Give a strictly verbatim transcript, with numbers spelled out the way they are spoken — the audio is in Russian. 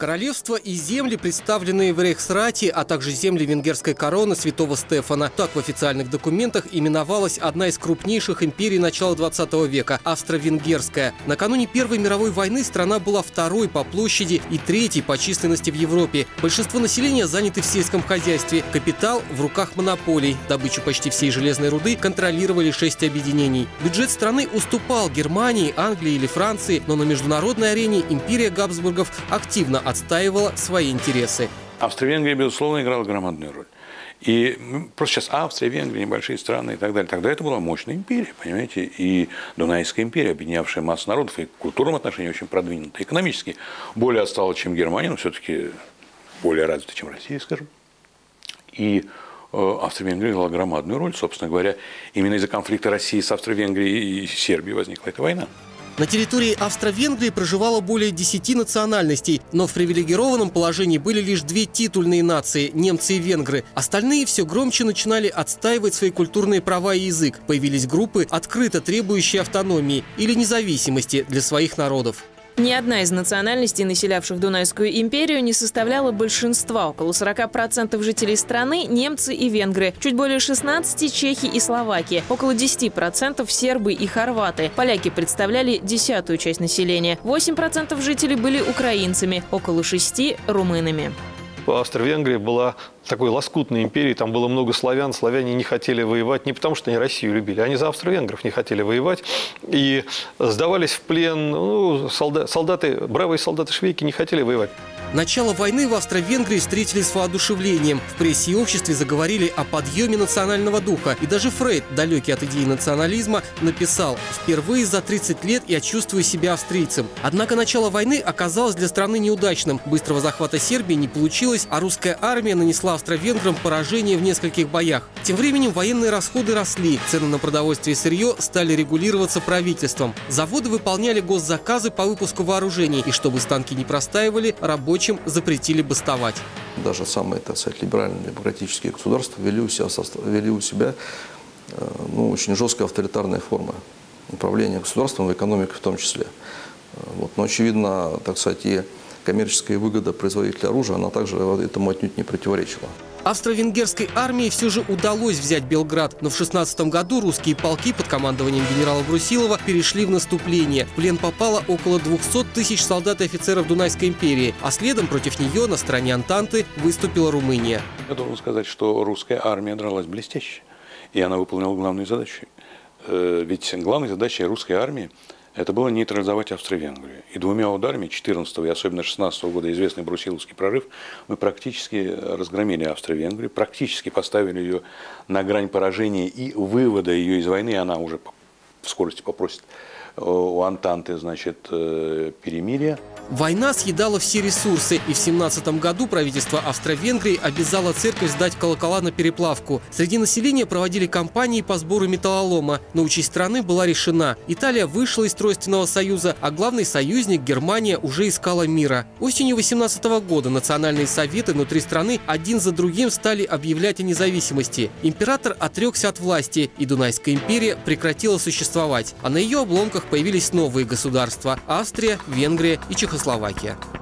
Королевство и земли, представленные в Рейхсрате, а также земли венгерской короны святого Стефана. Так в официальных документах именовалась одна из крупнейших империй начала двадцатого века – Австро-Венгерская. Накануне Первой мировой войны страна была второй по площади и третьей по численности в Европе. Большинство населения заняты в сельском хозяйстве. Капитал в руках монополий. Добычу почти всей железной руды контролировали шесть объединений. Бюджет страны уступал Германии, Англии или Франции, но на международной арене империя Габсбургов активно отстаивала свои интересы. Австро-Венгрия, безусловно, играла громадную роль. И просто сейчас Австрия, Венгрия, небольшие страны и так далее. Тогда это была мощная империя, понимаете, и Дунайская империя, объединявшая массу народов, и в культурном отношении очень продвинутая, экономически более отстала, чем Германия, но все-таки более развита, чем Россия, скажем. И э, Австро-Венгрия играла громадную роль, собственно говоря, именно из-за конфликта России с Австро-Венгрией и Сербией возникла эта война. На территории Австро-Венгрии проживало более десяти национальностей, но в привилегированном положении были лишь две титульные нации – немцы и венгры. Остальные все громче начинали отстаивать свои культурные права и язык. Появились группы, открыто требующие автономии или независимости для своих народов. Ни одна из национальностей, населявших Дунайскую империю, не составляла большинства. Около сорока процентов жителей страны – немцы и венгры. Чуть более шестнадцати – чехи и словаки. Около десяти процентов – сербы и хорваты. Поляки представляли десятую часть населения. восемь процентов жителей были украинцами. Около шести – румынами. Австро-Венгрия была такой лоскутной империей, там было много славян, славяне не хотели воевать, не потому что они Россию любили, они за австро-венгров не хотели воевать и сдавались в плен, ну, солдаты, солдаты, бравые солдаты-швейки не хотели воевать. Начало войны в Австро-Венгрии встретили с воодушевлением. В прессе и обществе заговорили о подъеме национального духа. И даже Фрейд, далекий от идеи национализма, написал: «Впервые за тридцать лет я чувствую себя австрийцем». Однако начало войны оказалось для страны неудачным. Быстрого захвата Сербии не получилось, а русская армия нанесла австро-венграм поражение в нескольких боях. Тем временем военные расходы росли, цены на продовольствие и сырье стали регулироваться правительством. Заводы выполняли госзаказы по выпуску вооружений, и чтобы станки не простаивали, рабочие запретили бастовать. Даже самые, так сказать, либеральные демократические государства ввели у себя, ввели у себя ну, очень жесткая авторитарная форма управления государством, в экономике в том числе. Вот. Но, очевидно, так сказать, и коммерческая выгода производителя оружия, она также этому отнюдь не противоречила. Австро-венгерской армии все же удалось взять Белград, но в шестнадцатом году русские полки под командованием генерала Брусилова перешли в наступление. В плен попало около двухсот тысяч солдат и офицеров Дунайской империи, а следом против нее на стороне Антанты выступила Румыния. Я должен сказать, что русская армия дралась блестяще, и она выполняла главную задачу. Ведь главной задачей русской армии это было нейтрализовать Австро-Венгрию. И двумя ударами четырнадцатого и особенно шестнадцатого года, известный Брусиловский прорыв, мы практически разгромили Австро-Венгрию, практически поставили ее на грань поражения и вывода ее из войны. Она уже в скорости попросит у Антанты, значит, перемирия. Война съедала все ресурсы, и в семнадцатом году правительство Австро-Венгрии обязало церковь сдать колокола на переплавку. Среди населения проводили кампании по сбору металлолома, но участь страны была решена. Италия вышла из Тройственного союза, а главный союзник, Германия, уже искала мира. Осенью восемнадцатого года национальные советы внутри страны один за другим стали объявлять о независимости. Император отрекся от власти, и Дунайская империя прекратила существовать. А на ее обломках появились новые государства – Австрия, Венгрия и Чехословакия.